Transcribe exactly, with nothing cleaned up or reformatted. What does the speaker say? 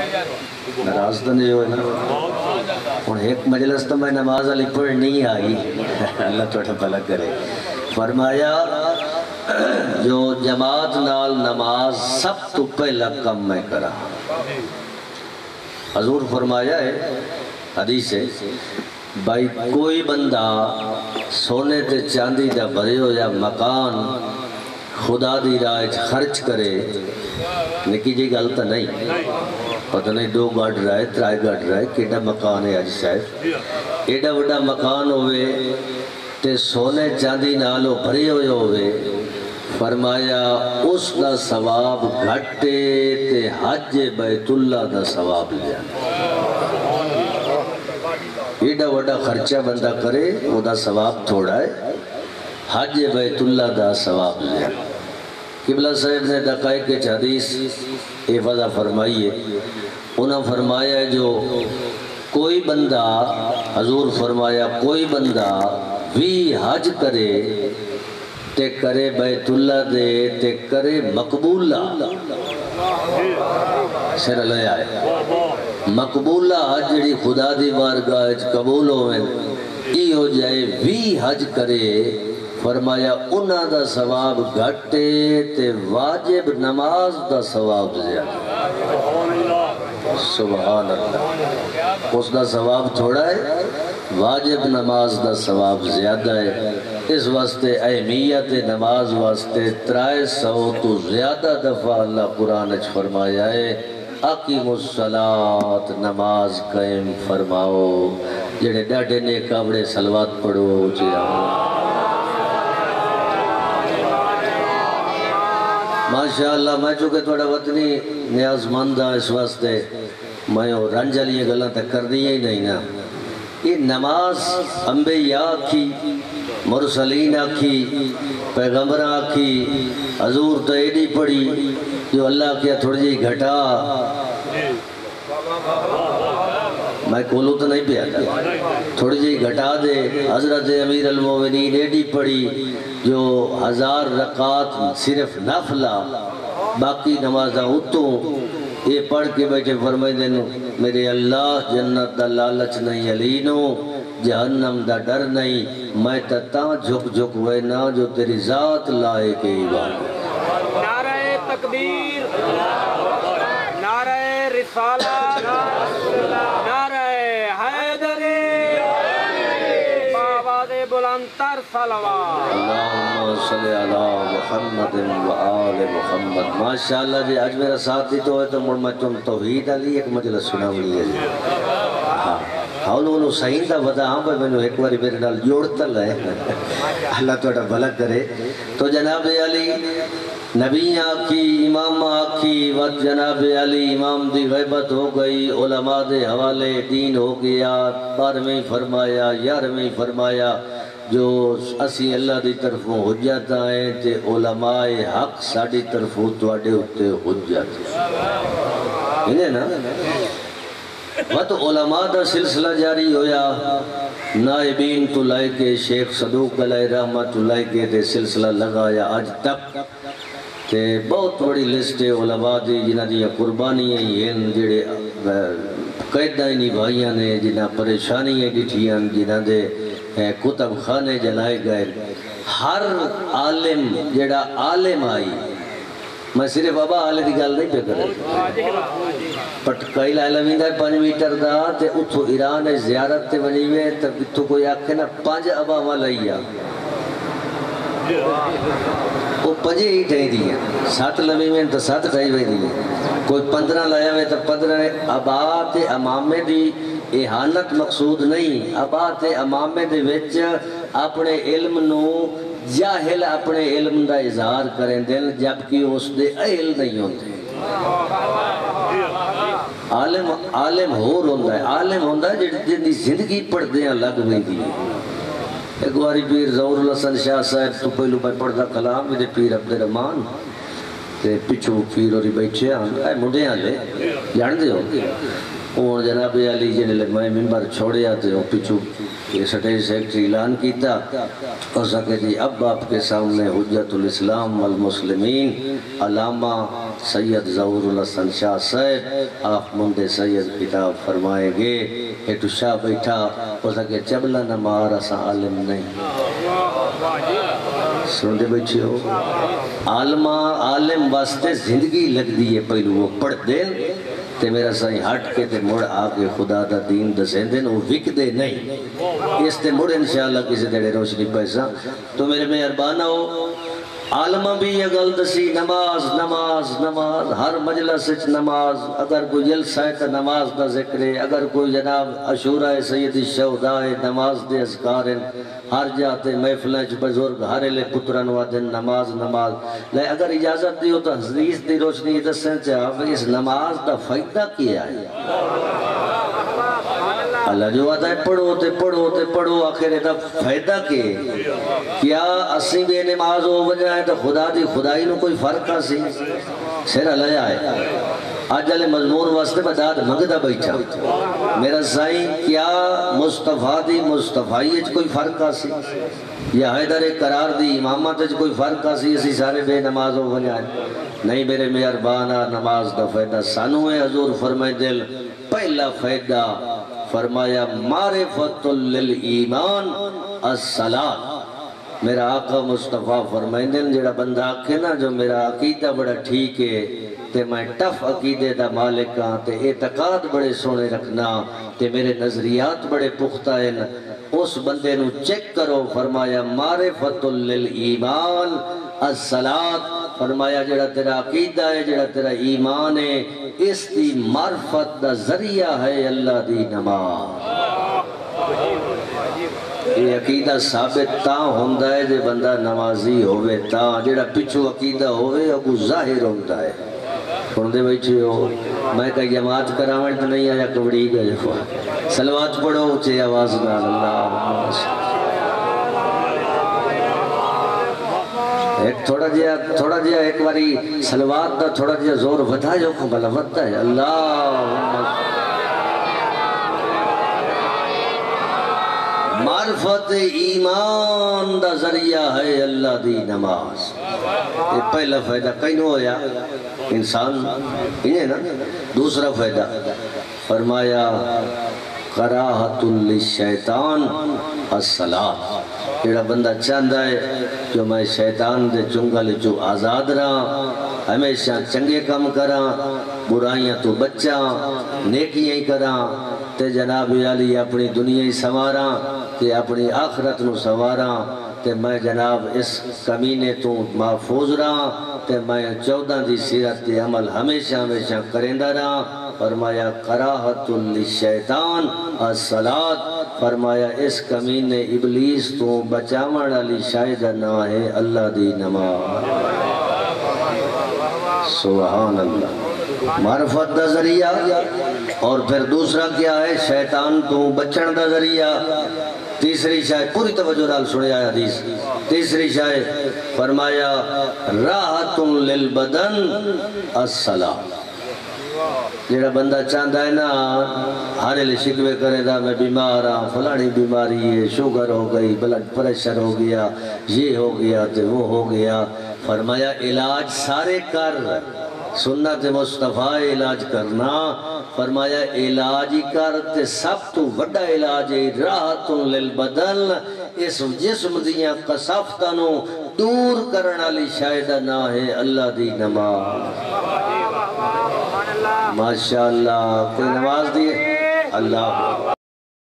ناراض تو نہیں ہوئے نا ہوں ایک مجلس تو میں نماز علی پڑھ نہیں آئی اللہ تھوڑا بھلا کرے فرمایا جو جماعت نال نماز سب تو پہلا کم میں کرا حضور فرمایا ہے حدیث ہے بھائی کوئی بندہ سونے تے چاندی دا بھرے ہو یا مکان خدا دی راہ خرچ کرے نکی جی گل تو نہیں پتہ نہیں دو گاڑ رہا ہے ترائے گاڑ رہا ہے کیڑا مکان ہے آج صاحب ایڈا وڈا مکان ہوئے تے سونے چاندی نالو بھرے ہوئے ہوئے فرمایا اس دا ثواب گھٹے تے حج بیت اللہ دا ثواب لیا ایڈا وڈا خرچہ بندہ کرے وہ دا ثواب تھوڑا ہے حج بیت اللہ دا ثواب لیا قبلہ صاحب نے دقائق کے حدیث حفظہ فرمائیے انہوں فرمایا جو کوئی بندہ حضور فرمایا کوئی بندہ بھی حج کرے تے کرے بیت اللہ دے تے کرے مقبولہ سر اللہ آئے مقبولہ حج جڑی خدا دی بارگاہ قبول ہوئے ای ہو جائے بھی حج کرے فرمایا انہاں دا ثواب گھٹے تے واجب نماز دا ثواب زیادہ سبحان اللہ اس دا ثواب تھوڑا ہے واجب نماز دا ثواب زیادہ ہے اس واسطے اہمیت نماز واسطے ترائے سو تو زیادہ دفعہ اللہ قرآن اچھ فرمایا ہے اقیم الصلاة نماز قائم فرماؤ جڑے ڈاڈے نے کابڑے سلوات پڑھو جیا ماشاءاللہ میں چونکہ تھوڑا وطنی نیاز مند ہاں اس واسطے میں رنج علی گلاں تک کر دیا ہی نہیں نا یہ نماز انبیاء آکھی مرسلین آکھی پیغمبر آکھی حضور تو ایڈی پڑی جو اللہ کیا تھوڑی جی گھٹا میں کولو تو نہیں پیا تھا تھوڑی جی گھٹا دے حضرت امیر المومنین ایڈی پڑی جو ہزار رکعت صرف نفلہ باقی نمازہ اتوں یہ پڑھ کے بیٹھے فرمائے دینو میرے اللہ جنت دا لالچ نہیں علینو جہنم دا ڈر نہیں میں تتاں جھک جھک ہوئے نا جو تیری ذات لائے کے عبادت نعرہ تکبیر نعرہ رسالت نعرہ حیدری بآواز بلندتر صلوات اللہم صلی علی محمد و آل محمد ماشاءاللہ جی آج میرا ساتھ ہی تو ہے تو مڑ میں تم توحید علی ایک مجلس سنا ملی ہے جی ہاں ہاں انہوں صحیح دا ودا ہاں پر میں نے ایک باری میرے نال جوڑتا لائے اللہ توڑا بھلا کرے تو جناب علی نبی آکھی امام آکھی وقت جناب علی امام دی غیبت ہو گئی علماء دے حوالے دین ہو گیا بارہویں فرمایا یارویں فرمایا جو اسی اللہ دی طرفوں حجت آئیں تے علماء حق ساڑی طرفوں توڑے ہوتے حجت انہیں نا وقت علماء دا سلسلہ جاری ہویا نائبین تو لائے کے شیخ صدوق علیہ رحمت لائے کے دے سلسلہ لگایا آج تک تے بہت بڑی لسٹ علماء دی جنہ دیا قربانی ہیں یہ جڑے قیدائنی بھائیاں نے جنہ پریشانی ہیں ڈٹھیاں جنہ دے کتب خانے جلائے گئے ہر عالم جڑا عالم آئی میں صرف ابا آلے دی گل نہیں پہ کرے پٹکائی لائلوین ہے پانچ میٹر دا تے اتھو ایران ہے زیارت تے ونیوے تب اتھو کوئی آکھے نا پانچ ابا ہوا لئیا وہ پنجے ہی ٹھائی دی ہیں سات لوی میں تو سات ٹھائی ہوئی دی ہیں کوئی پندرہ لائے ہوئے تو پندرہ ابات امامے دی احانت مقصود نہیں ابات امامے دے وچ اپنے علم نو جاہل اپنے علم دا اظہار کریں دل جبکہ اس دے اہل نہیں ہوتے عالم عالم ہور ہوندہ ہے عالم ہوندہ ہے جن دی زندگی پڑھ دیں لگ میں دی ایک باری پیر ظہور الحسن شاہ صاحب تو پہلو میں پڑھ دا کلام میرے پیر عبد الرحمن تے پچھو پیر اور بیٹھے ہیں مڈے ہیں لے جان دے ہو اور جناب علی جنہیں لگ میں ممبر چھوڑے آتے ہو پچھو یہ سٹیج سیکٹری اعلان کیتا اور سکے جی اب آپ کے سامنے حجت الاسلام والمسلمین علامہ سید ظہور الحسن شاہ صاحب آپ مندے سید کتاب فرمائیں گے ایٹو شاہ بیٹھا اور سکے چبلا نمار اسا عالم نہیں سن دے بیٹھے ہو عالمہ عالم واسطے زندگی لگ دیئے پہلو وہ پڑھ دین تے میرا سائیں ہٹ کے تے مڑ آگے خدا دا دین دسیں دین وہ وک دے نہیں اس تے مڑ انشاءاللہ کسی دیڑے روشنی پیسا تو میرے میں اربانہ ہو عالمہ بھی یہ گل دسی نماز نماز نماز ہر مجلس اچ نماز اگر کوئی جلسہ ہے تو نماز دا ذکر ہے اگر کوئی جناب عشورہ سید الشہداء نماز دے اذکار ہر جاتے محفلیں چ بزرگ ہر لے پترن وادن نماز نماز لے اگر اجازت دیو تو حدیث دی روشنی دسیں چاہا اس نماز دا فائدہ کیا ہے اللہ جو آتا ہے پڑھو تے پڑھو تے پڑھو آخر دا فائدہ کے کیا اسی بے نماز ہو بجائے تو خدا دی خدائی نو کوئی فرق آسی سر اللہ آئے آج جلے مضمور واسطے بداد مگدہ بیٹھا میرا سائیں کیا مصطفیٰ دی مصطفیٰیت کوئی فرق آسی یا حیدر قرار دی امامت کوئی فرق آسی اسی سارے بے نماز ہو بجائے نہیں میرے مہربانہ نماز دا فائدہ سانو ہے حضور فرمائے دل پہلا فائدہ فرمایا معرفت للایمان الصلاة میرا آقا مصطفیٰ فرمائیں دل جڑا بندہ آکھے نا جو میرا عقیدہ بڑا ٹھیک ہے تے میں ٹف عقیدے دا مالکاں تے اعتقاد بڑے سونے رکھنا تے میرے نظریات بڑے پختہ ہیں اس بندے نو چیک کرو فرمایا معرفت للایمان الصلاة فرمایا جڑا تیرا عقیدہ ہے جڑا تیرا ایمان ہے اس دی معرفت دا ذریعہ ہے اللہ دی نماز یہ عقیدہ ثابت تاں ہوندہ ہے جے بندہ نمازی ہوئے تاں جڑا پچھو عقیدہ ہوئے اگو ظاہر ہوندہ ہے سندے بیٹھے ہو میں کہا جماعت کرامل تو نہیں آیا کبڑی گئے ہو صلوات پڑھو اچھے آواز نال اللہ ایک تھوڑا جیا تھوڑا جیا ایک باری صلوات دا تھوڑا جیا زور ودا جو کو بلا ودا ہے اللہ معرفت ایمان دا ذریعہ ہے اللہ دی نماز یہ پہلا فائدہ کہیں ہویا انسان انہیں نا دوسرا فائدہ فرمایا کراہت للشیطان الصلاة جڑا بندہ چاہتا ہے جو میں شیطان دے چنگل جو آزاد رہا ہمیشہ چنگے کم کراں برائیاں تو بچاں نیکیاں ہی کراں تے جناب علی اپنی دنیا ہی سواراں تے اپنی آخرت نو سواراں تے میں جناب اس کمینے تو محفوظ رہا تے میں چودہ دی سیرت تے عمل ہمیشہ ہمیشہ کرندہ رہا فرمایا کراہت للشیطان الصلاة فرمایا اس کمینے ابلیس تو بچاون علی شاید نہ ہے اللہ دی نماز سبحان اللہ معرفت دا ذریعہ اور پھر دوسرا کیا ہے شیطان تو بچن دا ذریعہ تیسری شاید پوری توجہ نال سنے آیا حدیث تیسری شاید فرمایا راحت للبدن الصلاة جیڑا بندہ چاہتا ہے نا ہارے لئے شکوے کرے دا میں بیمار ہاں فلانی بیماری ہے شوگر ہو گئی بلڈ پریشر ہو گیا یہ ہو گیا تو وہ ہو گیا فرمایا علاج سارے کر سنت مصطفیٰ علاج کرنا فرمایا علاج ہی کر تے سب تو بڑا علاج ہے راحت للبدن اس جسم دیاں قصافتنوں دور کرنا لی شاید نہ ہے اللہ دی نماز ماشاءاللہ کوئی نماز دی اللہ